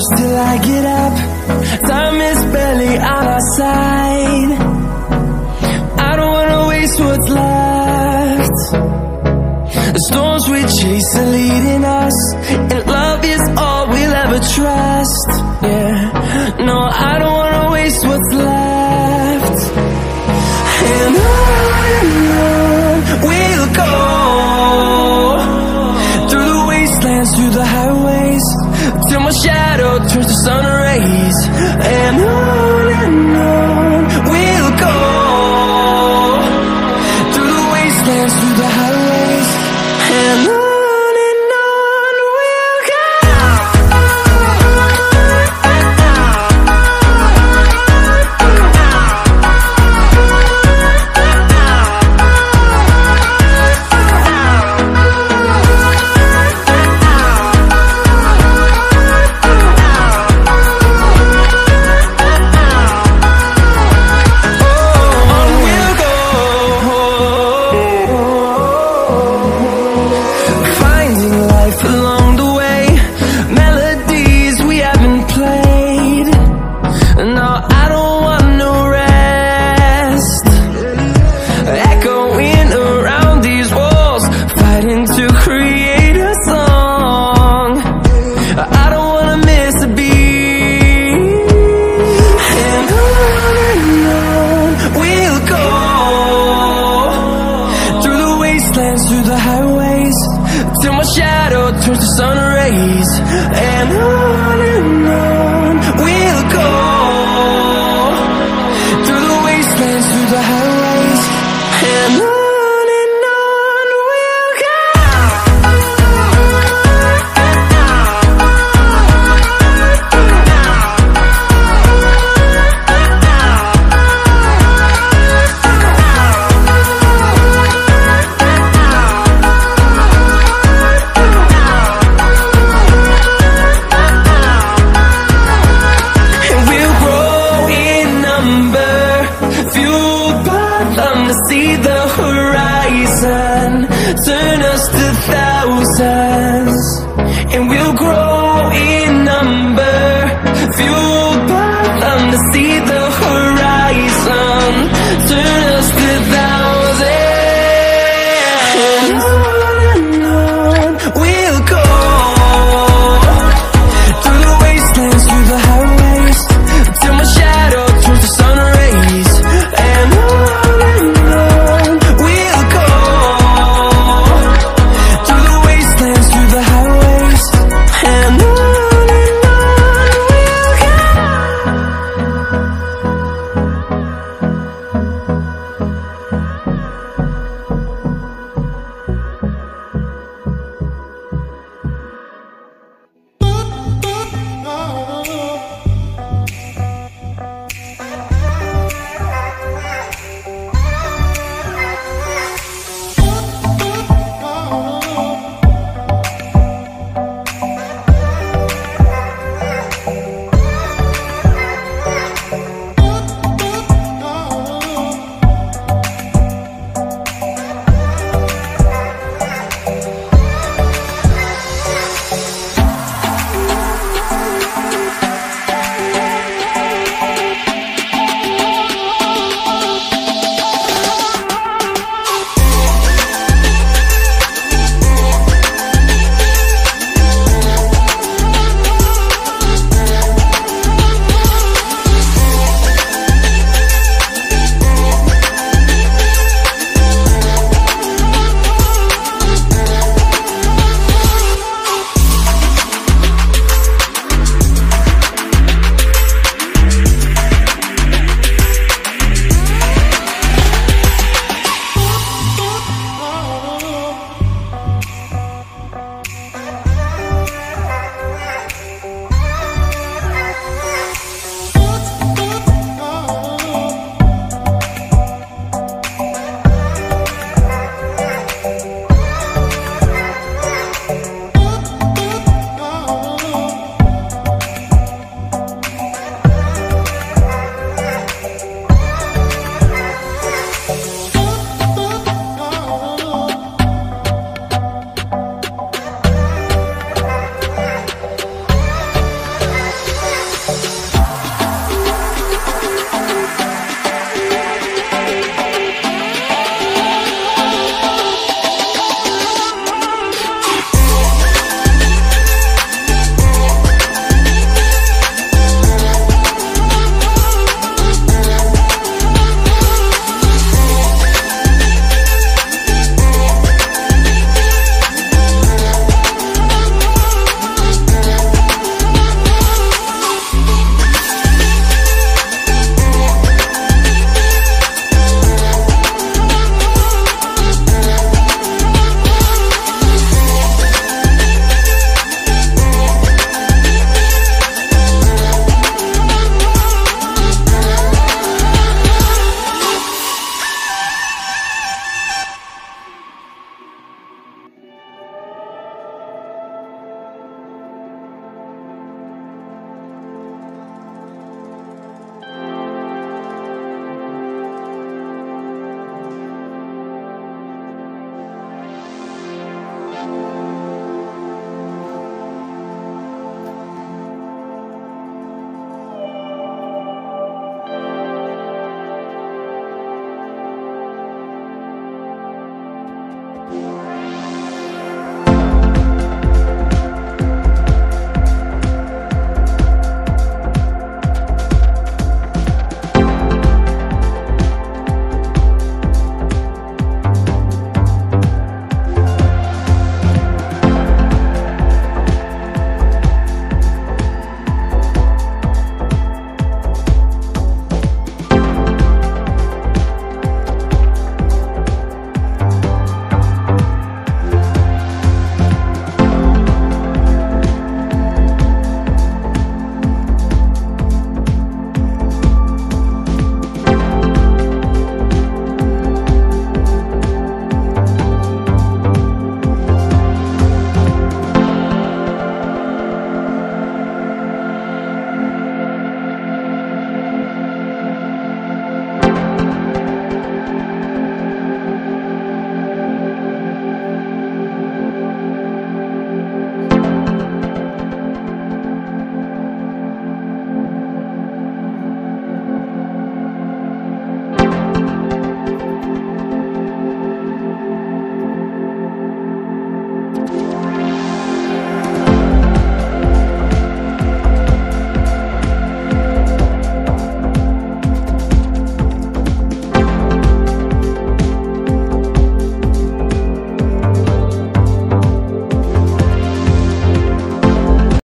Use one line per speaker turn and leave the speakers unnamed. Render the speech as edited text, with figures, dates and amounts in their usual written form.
close till I get up. Time is barely on our side. I don't wanna waste what's left. The storms we chase are leading us, and love is all we'll ever trust. Yeah, no, I don't wanna waste what's left. And on we'll go, through the wastelands, through the highways, till my shadow turns to sun rays. And on we'll go, through the wastelands, through the highways, and on we'll go. Along the way, melodies we haven't played. No, I don't want no rest. Echoing around these walls, fighting to create a song. I don't wanna miss a beat. And on we'll go, through the wastelands, through the highways, till my shadow turns to sun rays. And on we'll go, through the wastelands, through the highways, and on we'll go. See the horizon.